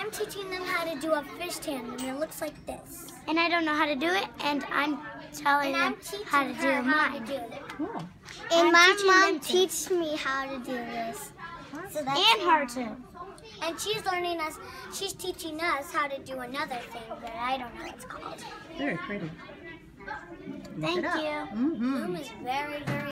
I'm teaching them how to do a fist hand, and it looks like this. And I don't know how to do it, and I'm telling them how to do mine. Cool. And my mom teaches me how to do this. So that's And her too. And she's teaching us how to do another thing that I don't know what it's called. Very pretty. Thank you. Mm-hmm. Bloom is very, very